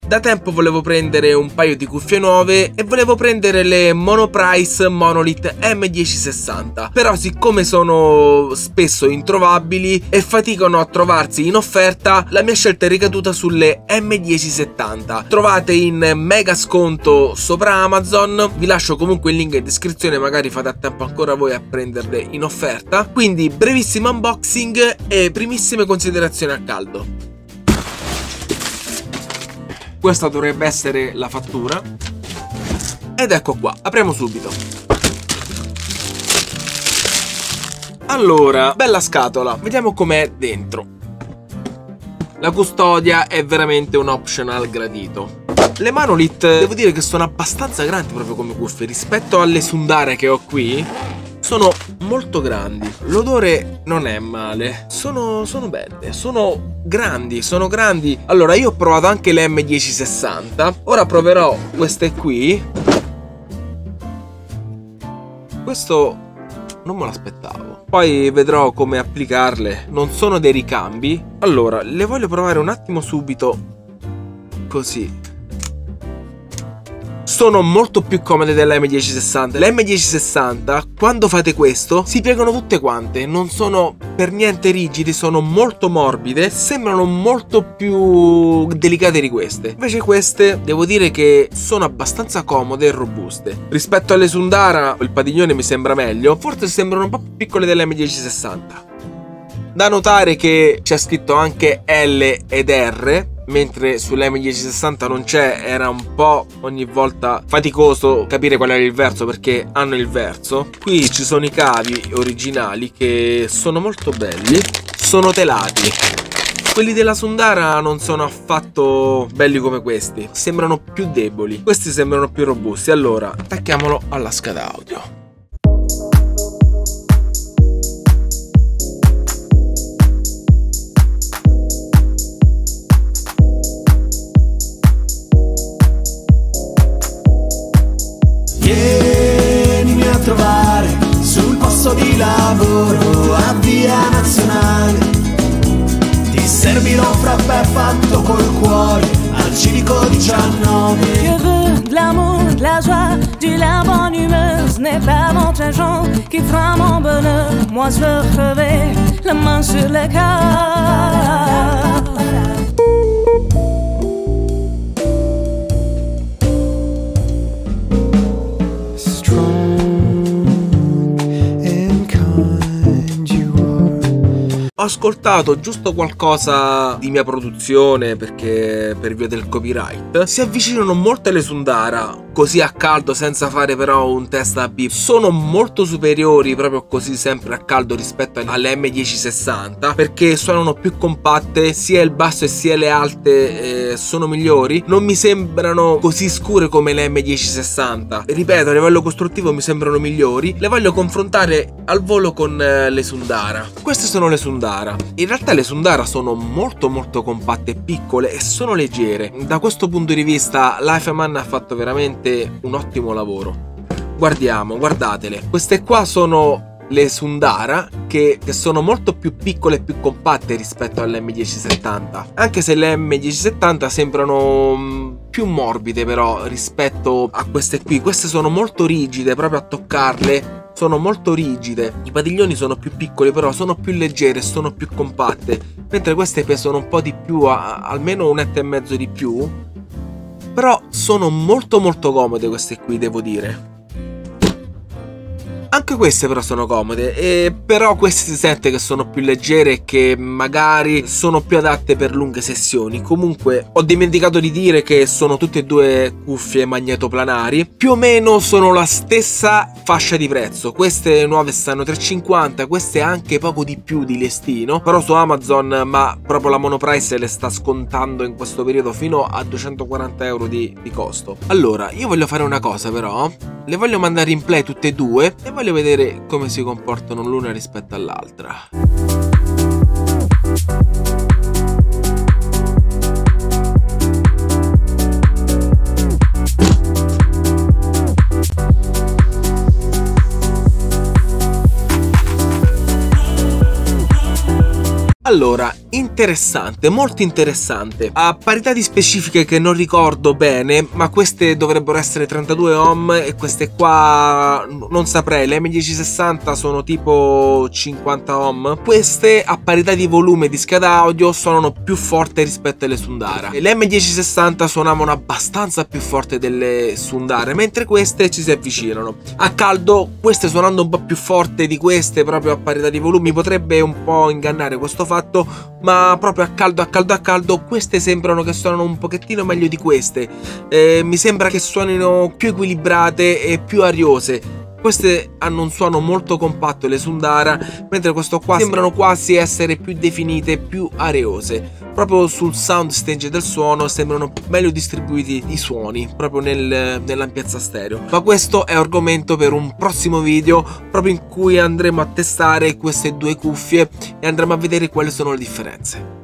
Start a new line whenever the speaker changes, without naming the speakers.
Da tempo volevo prendere un paio di cuffie nuove e volevo prendere le Monoprice Monolith M1060, però siccome sono spesso introvabili e faticano a trovarsi in offerta, la mia scelta è ricaduta sulle M1070. Trovate in mega sconto sopra Amazon, vi lascio comunque il link in descrizione, magari fate a tempo ancora voi a prenderle in offerta. Quindi brevissimo unboxing e primissime considerazioni a caldo. Questa dovrebbe essere la fattura. Ed ecco qua, apriamo subito. Allora, bella scatola, vediamo com'è dentro. La custodia è veramente un optional gradito. Le Monolith devo dire che sono abbastanza grandi proprio come cuffie. Rispetto alle Sundara che ho qui, sono molto grandi. L'odore non è male. Sono belle, sono grandi. Allora, io ho provato anche le M1060. Ora proverò queste qui. Questo non me l'aspettavo. Poi vedrò come applicarle. Non sono dei ricambi. Allora, le voglio provare un attimo subito. Così. Sono molto più comode della M1060. Le M1060, quando fate questo, si piegano tutte quante. Non sono per niente rigide, sono molto morbide. Sembrano molto più delicate di queste. Invece queste, devo dire che sono abbastanza comode e robuste. Rispetto alle Sundara, il padiglione mi sembra meglio. Forse sembrano un po' più piccole delle M1060. Da notare che c'è scritto anche L ed R, mentre sulle M1060 non c'è. Era un po' ogni volta faticoso capire qual era il verso, perché hanno il verso. Qui ci sono i cavi originali che sono molto belli, sono telati. Quelli della Sundara non sono affatto belli come questi, sembrano più deboli. Questi sembrano più robusti. Allora, attacchiamolo alla scheda audio.
Vienimi a trovare sul posto di lavoro a Via Nazionale. Ti servirò un frappè fatto col cuore al civico 19.
Je veux de l'amour, de la joie, de la bonne humeur. Ce n'est pas votre argent qui fera mon bonheur. Moi je veux crever la main sur le cœur.
Ho ascoltato giusto qualcosa di mia produzione perché per via del copyright. Si avvicinano molto alle Sundara, così a caldo, senza fare però un test AB. Sono molto superiori proprio così sempre a caldo rispetto alle M1060, perché suonano più compatte, sia il basso e sia le alte sono migliori. Non mi sembrano così scure come le M1060. Ripeto, a livello costruttivo mi sembrano migliori. Le voglio confrontare al volo con le Sundara. Queste sono le Sundara. In realtà le Sundara sono molto compatte, piccole e sono leggere. Da questo punto di vista Lifeman ha fatto veramente un ottimo lavoro. Guardatele. Queste qua sono le Sundara che sono molto più piccole e più compatte rispetto alle M1070. Anche se le M1070 sembrano più morbide però rispetto a queste qui. Queste sono molto rigide, proprio a toccarle sono molto rigide. I padiglioni sono più piccoli però sono più leggere, sono più compatte, mentre queste pesano un po' di più, almeno 1,5 etto di più. Però sono molto comode queste qui, devo dire. Anche queste però sono comode, però queste si sente che sono più leggere e che magari sono più adatte per lunghe sessioni. Comunque ho dimenticato di dire che sono tutte e due cuffie magnetoplanari. Più o meno sono la stessa fascia di prezzo. Queste nuove stanno 3,50, queste anche poco di più di listino. Però su Amazon, ma proprio la Monoprice le sta scontando in questo periodo fino a 240 euro di costo. Allora, io voglio fare una cosa però. Le voglio mandare in play tutte e due e voglio vedere come si comportano l'una rispetto all'altra. Allora, interessante, molto interessante. A parità di specifiche che non ricordo bene, ma queste dovrebbero essere 32 ohm e queste qua non saprei. Le M1060 sono tipo 50 ohm. Queste a parità di volume di scheda audio suonano più forte rispetto alle Sundara. Le M1060 suonavano abbastanza più forte delle Sundara, mentre queste ci si avvicinano. A caldo, queste suonando un po' più forte di queste, proprio a parità di volumi, potrebbe un po' ingannare questo fatto, ma proprio a caldo queste sembrano che suonano un pochettino meglio di queste. Mi sembra che suonino più equilibrate e più ariose. Queste hanno un suono molto compatto, le Sundara, mentre questo qua sembrano quasi essere più definite, più areose. Proprio sul sound stage del suono sembrano meglio distribuiti i suoni, proprio nell'ampiezza stereo. Ma questo è argomento per un prossimo video, proprio in cui andremo a testare queste due cuffie e andremo a vedere quali sono le differenze.